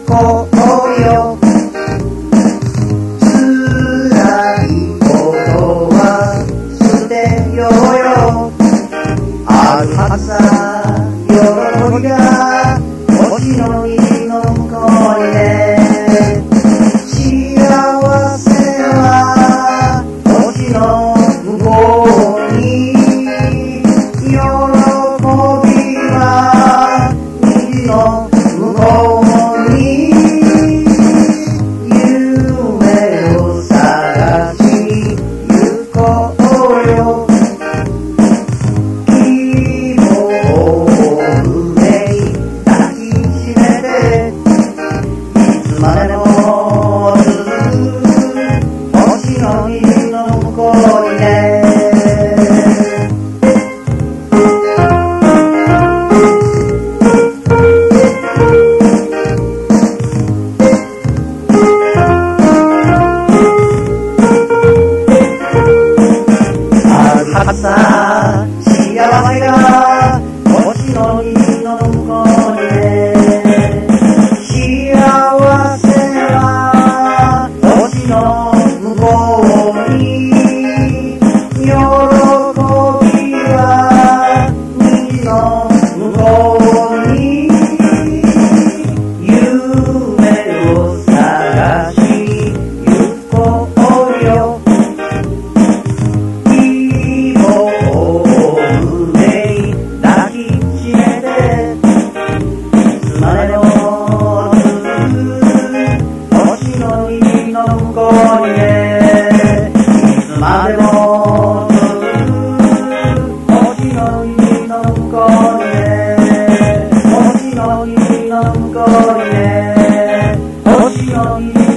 こうよ。辛いことは捨てようよ。あるはずさ喜びが星の虹の向こうにね。幸せは星の向こうに、喜びは虹の向こうに。夢を探しに行こうよ。希望を胸に抱きしめて、いつまでも続く星の虹の向こうにね。はずさ幸せが星の虹の向こうにね。幸せは星の向こうに、喜びは虹の向こうに。夢を探しに行こうよ。向こうにね。いつまでも続く星の虹の向こうにね。星の虹の向こうにね。星の虹